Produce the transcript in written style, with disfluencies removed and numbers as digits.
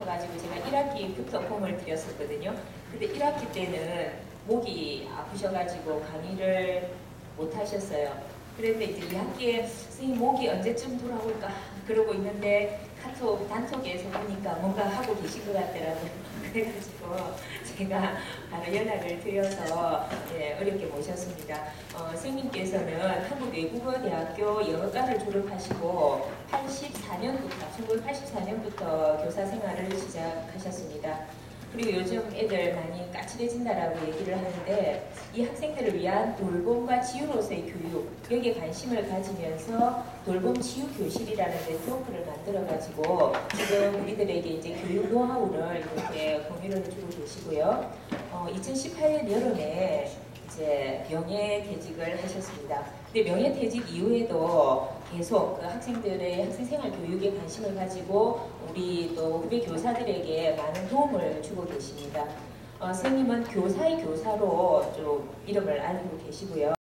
가지고 제가 1학기부터 봄을 들였었거든요. 근데 1학기 때는 목이 아프셔가지고 강의를 못 하셨어요. 그런데 이제 2학기에 선생님 목이 언제쯤 돌아올까 그러고 있는데 단톡에서 보니까 뭔가 하고 계신 것 같더라고요. 그래가지고 제가 바로 연락을 드려서 어렵게 모셨습니다. 선생님께서는 한국외국어대학교 영어과를 졸업하시고 1984년부터 교사 생활을 시작하셨습니다. 그리고 요즘 애들 많이 까칠해진다라고 얘기를 하는데 이 학생들을 위한 돌봄과 치유로서의 교육, 여기에 관심을 가지면서 돌봄 치유 교실이라는 네트워크를 만들어가지고 지금 우리들에게 이제 교육 노하우를 이렇게 공유를 해주고 계시고요. 2018년 여름에 이제 명예퇴직을 하셨습니다. 근데 명예퇴직 이후에도 계속 그 학생들의 학생생활 교육에 관심을 가지고 우리 또 후배 교사들에게 많은 도움을 주고 계십니다. 선생님은 교사의 교사로 좀 이름을 알리고 계시고요.